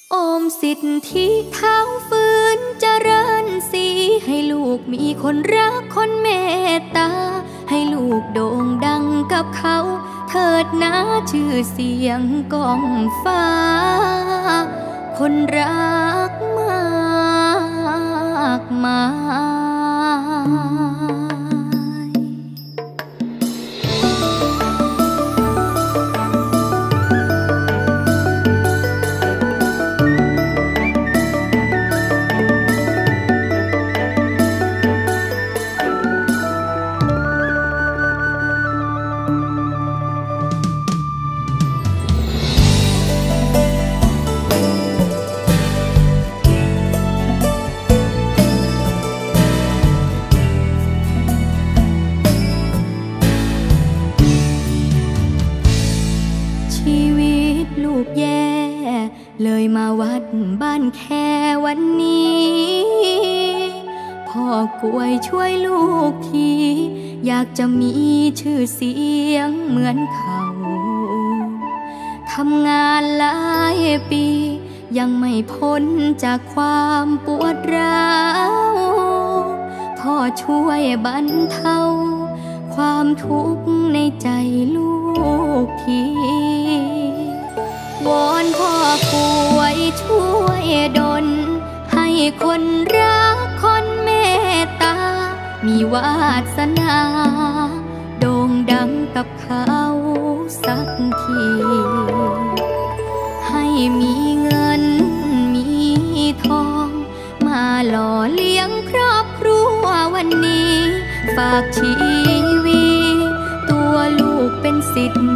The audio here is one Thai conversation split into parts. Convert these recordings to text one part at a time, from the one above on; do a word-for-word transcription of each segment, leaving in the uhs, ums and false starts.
โอมสิทธิเท้าฟื้นเจริญสีให้ลูกมีคนรักคนเมตตาให้ลูกโด่งดังกับเขาเถิดนะชื่อเสียงก้องฟ้าคนรักมากมายเลยมาวัดบ้านแค่วันนี้พ่อกล้วยช่วยลูกทีอยากจะมีชื่อเสียงเหมือนเขาทำงานหลายปียังไม่พ้นจากความปวดร้าวพ่อช่วยบรรเทาความทุกข์ในใจลูกทีวอนพ่อกล้วยช่วยดลให้คนรักคนเมตตามีวาสนาโด่งดังกับเขาสักทีให้มีเงินมีทองมาหล่อเลี้ยงครอบครัววันนี้ฝากชีวิตตัวลูกเป็นศิษย์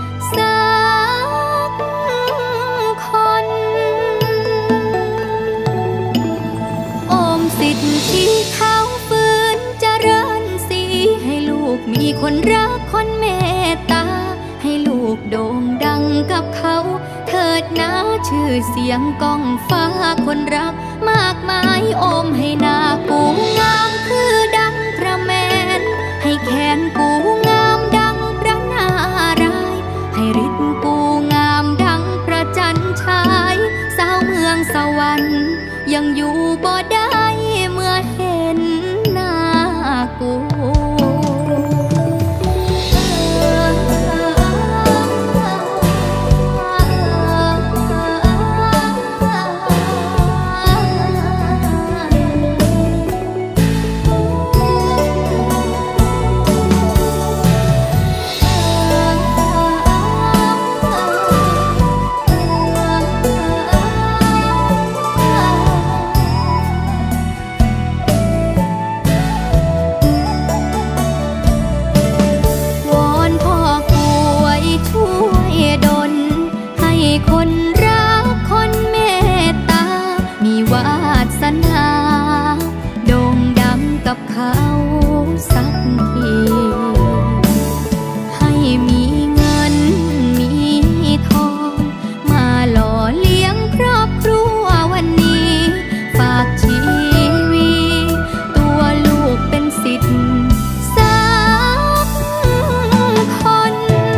ที่เขาฟื้นเจริญสีให้ลูกมีคนรักคนเมตตาให้ลูกโด่งดังกับเขาเถิดนะชื่อเสียงก้องฟ้าคนรักมากมายโอมให้หน้ากูงามคือดังพระแมนให้แขนกูงามดังพระนารายณ์ให้ฤทธิ์กูงามดังพระจันทร์ฉายสาวเมืองสวรรค์ยังอยู่บ่ได้เมื่อเห็นหน้ากูคนรักคนเมตตามีวาสนาโด่งดังกับเขาสักทีให้มีเงินมีทองมาหล่อเลี้ยงครอบครัววันนี้ฝากชีวิตตัวลูกเป็นศิษย์สักคน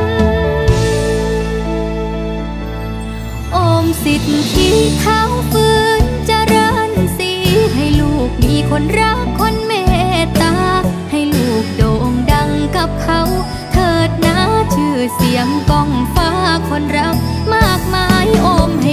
โอมสิทธิเท้าฟื้นเจริญสีให้ลูกมีคนรักคนเมตตาให้ลูกโด่งดังกับเขาเถิดนะชื่อเสียงก้องฟ้าคนรักมากมายโอมให้